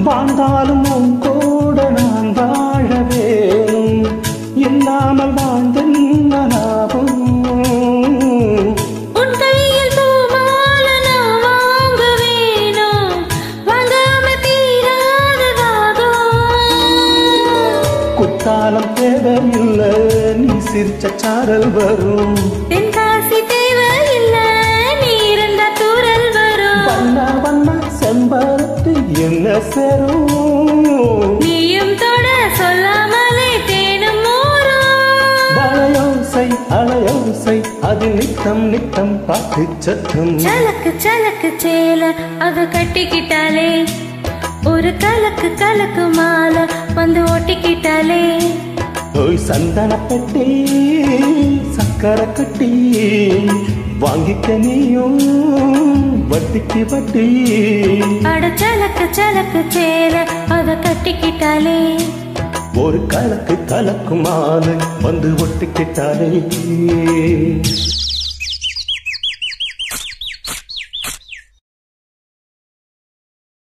வாழ்ந்தாலும் உன் கூட நான் வாழ வேணும், இல்லாமல் வாழ்ந்தென்ன லாபம்? உன் கையில் பூமால நான் வாங்க வேணும், வாங்காம தீராத தாகம். குத்தாலம் தேவையில்லை, நீ சிரிச்ச சாரல் வரும். தென்காசி தேவையில்லை, நீ இருந்த தூரல் வரும். வண்ண வண்ண செம்பருத்தி என்ன சேரும், நீயும் தொட சொல்லாமலே தேனும் ஊரும். வளையோசை அலையோசை அது நித்தம் நித்தம் பாட்டு சத்தம். சலக்கு சலக்கு சேல அத கட்டிக்கிட்டாலே, ஒரு கலக்கு கலக்கு மாலை வந்து ஒட்டிக்கிட்டாலே. ஓய் சந்தன பெட்டி சக்கரை கட்டி வாங்கிக்க நீயும் வட்டிக்கு வட்டி. அட சலக்கு சலக்கு சேல அத கட்டிக்கிட்டாலே, ஒரு கலக்கு கலக்கு மாலை வந்து ஒட்டிக்கிட்டாலே.